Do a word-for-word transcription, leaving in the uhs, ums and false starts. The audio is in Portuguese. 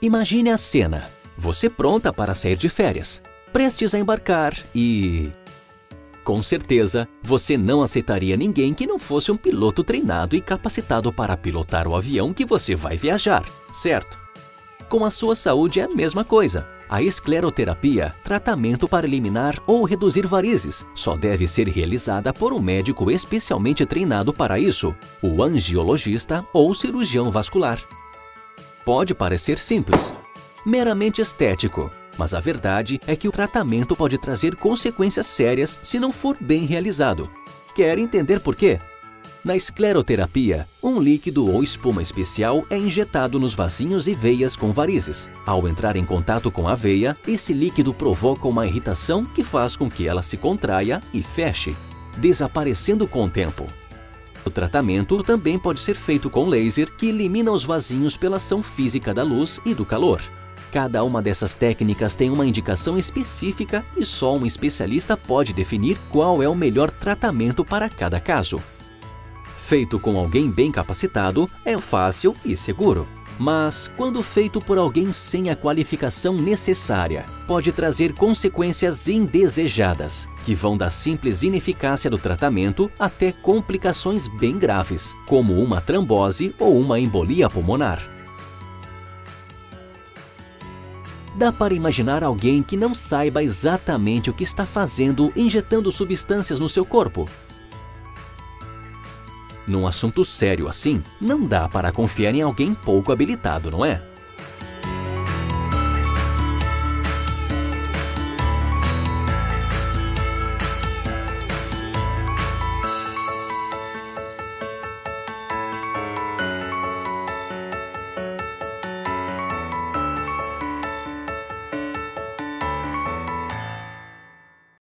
Imagine a cena. Você pronta para sair de férias, prestes a embarcar e... com certeza, você não aceitaria ninguém que não fosse um piloto treinado e capacitado para pilotar o avião que você vai viajar, certo? Com a sua saúde é a mesma coisa. A escleroterapia, tratamento para eliminar ou reduzir varizes, só deve ser realizada por um médico especialmente treinado para isso, o angiologista ou cirurgião vascular. Pode parecer simples, meramente estético, mas a verdade é que o tratamento pode trazer consequências sérias se não for bem realizado. Quer entender por quê? Na escleroterapia, um líquido ou espuma especial é injetado nos vasinhos e veias com varizes. Ao entrar em contato com a veia, esse líquido provoca uma irritação que faz com que ela se contraia e feche, desaparecendo com o tempo. O tratamento também pode ser feito com laser, que elimina os vasinhos pela ação física da luz e do calor. Cada uma dessas técnicas tem uma indicação específica e só um especialista pode definir qual é o melhor tratamento para cada caso. Feito com alguém bem capacitado, é fácil e seguro. Mas, quando feito por alguém sem a qualificação necessária, pode trazer consequências indesejadas, que vão da simples ineficácia do tratamento até complicações bem graves, como uma trombose ou uma embolia pulmonar. Dá para imaginar alguém que não saiba exatamente o que está fazendo injetando substâncias no seu corpo? Num assunto sério assim, não dá para confiar em alguém pouco habilitado, não é?